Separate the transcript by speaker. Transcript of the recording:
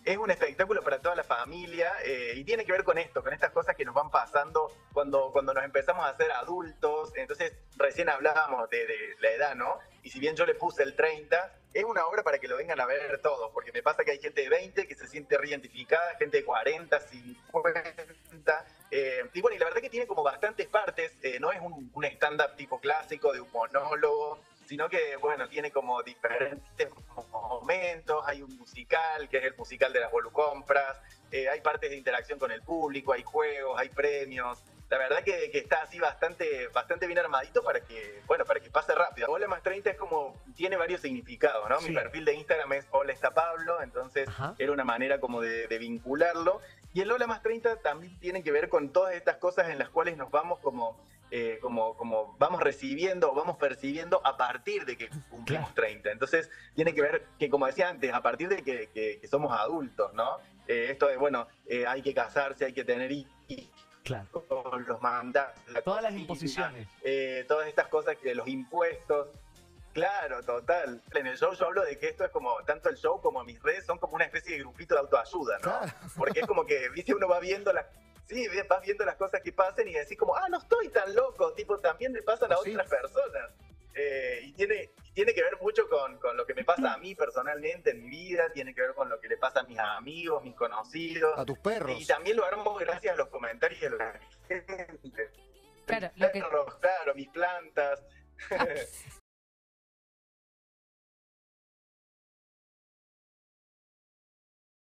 Speaker 1: es un espectáculo para toda la familia y tiene que ver con esto, con estas cosas que nos van pasando cuando nos empezamos a hacer adultos. Entonces, recién hablábamos de la edad, ¿no? Y si bien yo le puse el 30, es una obra para que lo vengan a ver todos, porque me pasa que hay gente de 20 que se siente reidentificada, gente de 40, 50. Y bueno, y la verdad que tiene como bastantes partes, no es un stand-up tipo clásico de un monólogo, sino que, bueno, tiene como diferentes momentos, hay un musical, que es el musical de las Volucompras, hay partes de interacción con el público, hay juegos, hay premios. La verdad que está así bastante bien armadito para que, bueno, para que pase rápido. Hola más 30 es como, tiene varios significados, ¿no? Mi
Speaker 2: Sí.
Speaker 1: perfil de Instagram es Hola está Pablo, entonces
Speaker 2: Ajá.
Speaker 1: era una manera como de vincularlo. Y el Hola más 30 también tiene que ver con todas estas cosas en las cuales nos vamos como vamos recibiendo o vamos percibiendo a partir de que
Speaker 2: Claro,
Speaker 1: cumplimos 30. Entonces, tiene que ver que, como decía antes, a partir de que somos adultos, ¿no? Esto de, bueno, hay que casarse, hay que tener hijos,
Speaker 2: claro.
Speaker 1: los mandatos, la
Speaker 2: Todas las
Speaker 1: cocina,
Speaker 2: imposiciones.
Speaker 1: todas estas cosas que los impuestos. Claro, total. En el show yo hablo de que esto es como, tanto el show como mis redes son como una especie de grupito de autoayuda, ¿no?
Speaker 3: Claro.
Speaker 1: Porque es como que, viste, uno va viendo las... Sí, vas viendo las cosas que pasan y decís como, no estoy tan loco, tipo, también le pasan a
Speaker 3: ¿O sí?
Speaker 1: otras personas. Y tiene que ver mucho con lo que me pasa a mí personalmente en mi vida, tiene que ver con lo que le pasa a mis amigos, mis conocidos.
Speaker 3: A tus
Speaker 1: Y
Speaker 3: perros.
Speaker 1: también lo armo gracias a los comentarios de la gente.
Speaker 4: Claro, lo que
Speaker 1: Perros, claro, mis plantas.